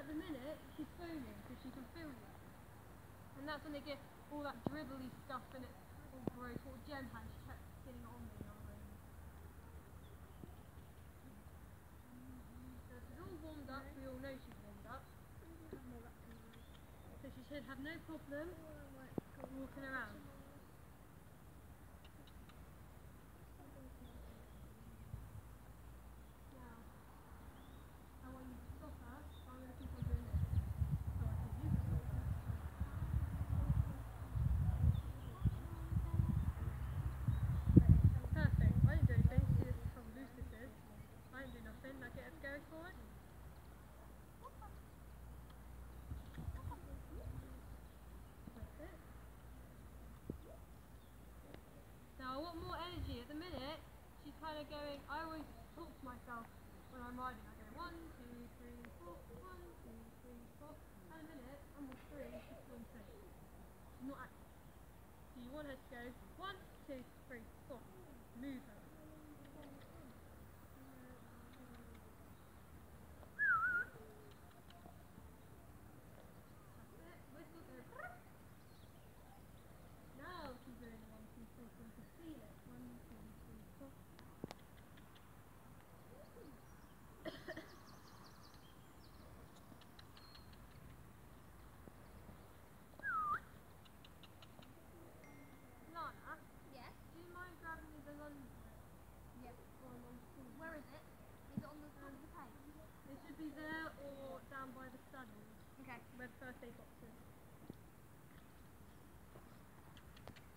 at the minute, she's foaming because she can feel you. And that's when they get all that dribbly stuff and it's all gross. What Jem had, she kept getting it on me and I was like... So she's all warmed up, we all know she's warmed up. So she should have no problem walking around. Now, I want you to stop her, so I'm going to keep on doing this. So I can use it. Perfect. I didn't do anything. See, this is how loose this is. I didn't do nothing. Now get her to go for it. That's it. Now I want more energy. At the minute, she's kind of going, I always talk to myself when I'm riding. I go 1, 2, 3, 4, 1, 2, 3, 4. And a minute, I'm on 3, she's still on 2. She's not active. So you want her to go 1, 2, 3, 4. Move her. That's it. Whistle, go. Now she's doing 1, 2, 3, 4. You can feel it. 1, 2, 3, 4. Lana? Yes? Do you mind grabbing me the London? Yep. Where is it? Is it on the top of the page? It should be there or down by the study. Okay. Where the first aid box is.